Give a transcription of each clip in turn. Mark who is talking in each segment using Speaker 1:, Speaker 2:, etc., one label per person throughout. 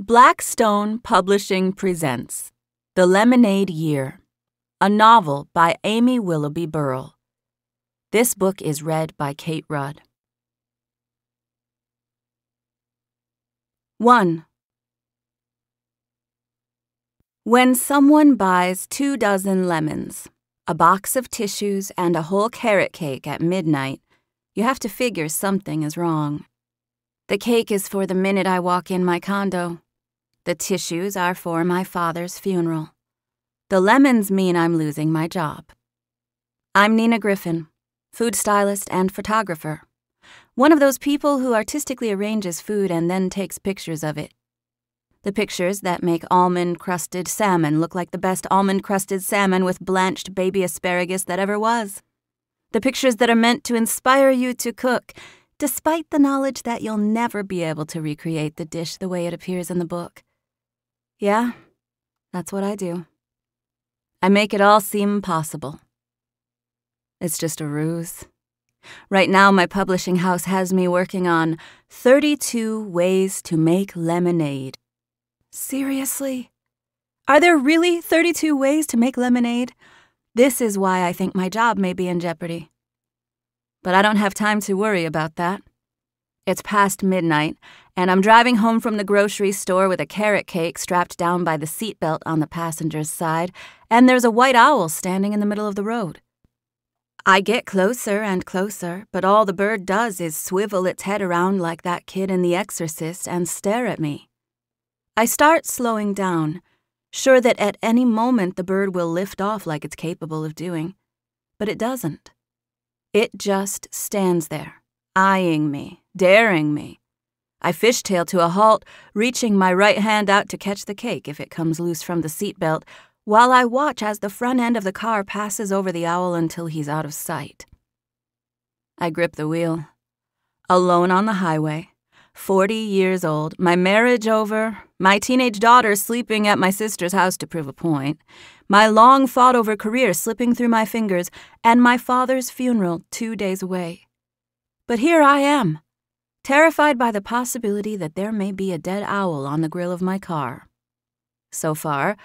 Speaker 1: Blackstone Publishing presents The Lemonade Year, a novel by Amy Willoughby-Burle. This book is read by Kate Rudd. 1. When someone buys 24 lemons, a box of tissues, and a whole carrot cake at midnight, you have to figure something is wrong. The cake is for the minute I walk in my condo. The tissues are for my father's funeral. The lemons mean I'm losing my job. I'm Nina Griffin, food stylist and photographer. One of those people who artistically arranges food and then takes pictures of it. The pictures that make almond-crusted salmon look like the best almond-crusted salmon with blanched baby asparagus that ever was. The pictures that are meant to inspire you to cook, despite the knowledge that you'll never be able to recreate the dish the way it appears in the book. Yeah, that's what I do. I make it all seem possible. It's just a ruse. Right now, my publishing house has me working on 32 ways to make lemonade. Seriously? Are there really 32 ways to make lemonade? This is why I think my job may be in jeopardy. But I don't have time to worry about that. It's past midnight, and I'm driving home from the grocery store with a carrot cake strapped down by the seatbelt on the passenger's side, and there's a white owl standing in the middle of the road. I get closer and closer, but all the bird does is swivel its head around like that kid in The Exorcist and stare at me. I start slowing down, sure that at any moment the bird will lift off like it's capable of doing, but it doesn't. It just stands there, eyeing me, daring me. I fishtail to a halt, reaching my right hand out to catch the cake if it comes loose from the seatbelt, while I watch as the front end of the car passes over the owl until he's out of sight. I grip the wheel. Alone on the highway, 40 years old, my marriage over, my teenage daughter sleeping at my sister's house to prove a point, my long-fought-over career slipping through my fingers, and my father's funeral 2 days away. But here I am, terrified by the possibility that there may be a dead owl on the grill of my car. So far,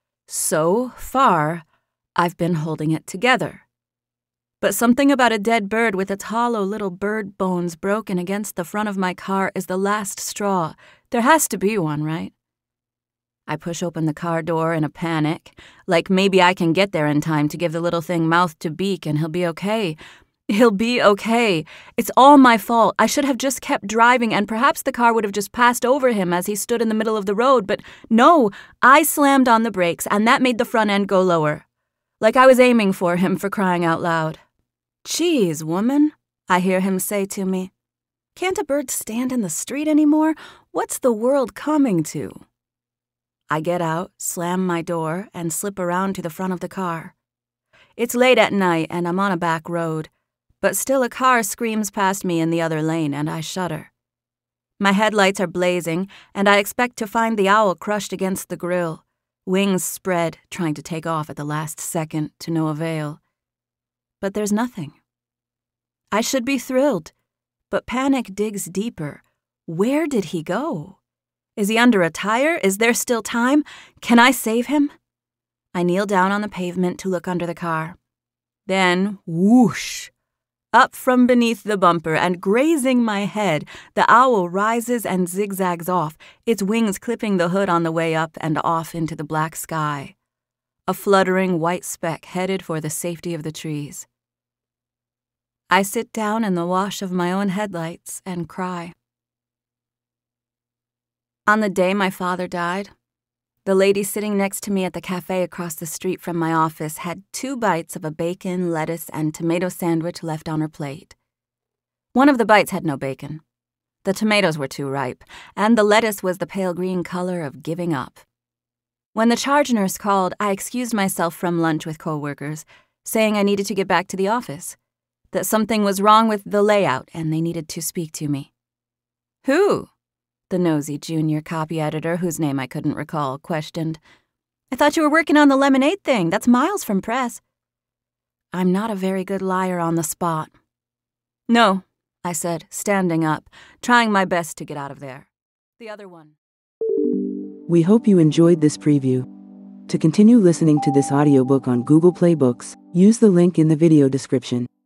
Speaker 1: I've been holding it together. But something about a dead bird with its hollow little bird bones broken against the front of my car is the last straw. There has to be one, right? I push open the car door in a panic, like maybe I can get there in time to give the little thing mouth to beak and he'll be okay. He'll be okay. It's all my fault. I should have just kept driving, and perhaps the car would have just passed over him as he stood in the middle of the road, but no, I slammed on the brakes, and that made the front end go lower. Like I was aiming for him, for crying out loud. "Geez, woman," I hear him say to me. "Can't a bird stand in the street anymore? What's the world coming to?" I get out, slam my door, and slip around to the front of the car. It's late at night, and I'm on a back road. But still a car screams past me in the other lane, and I shudder. My headlights are blazing, and I expect to find the owl crushed against the grill, wings spread, trying to take off at the last second, to no avail. But there's nothing. I should be thrilled, but panic digs deeper. Where did he go? Is he under a tire? Is there still time? Can I save him? I kneel down on the pavement to look under the car. Then, whoosh! Up from beneath the bumper and grazing my head, the owl rises and zigzags off, its wings clipping the hood on the way up and off into the black sky. A fluttering white speck headed for the safety of the trees. I sit down in the wash of my own headlights and cry. On the day my father died, the lady sitting next to me at the cafe across the street from my office had 2 bites of a bacon, lettuce, and tomato sandwich left on her plate. One of the bites had no bacon. The tomatoes were too ripe, and the lettuce was the pale green color of giving up. When the charge nurse called, I excused myself from lunch with coworkers, saying I needed to get back to the office, that something was wrong with the layout and they needed to speak to me. "Who?" the nosy junior copy editor, whose name I couldn't recall, questioned. "I thought you were working on the lemonade thing. That's miles from press." I'm not a very good liar on the spot. "No," I said, standing up, trying my best to get out of there. "The other one."
Speaker 2: We hope you enjoyed this preview. To continue listening to this audiobook on Google Play Books, use the link in the video description.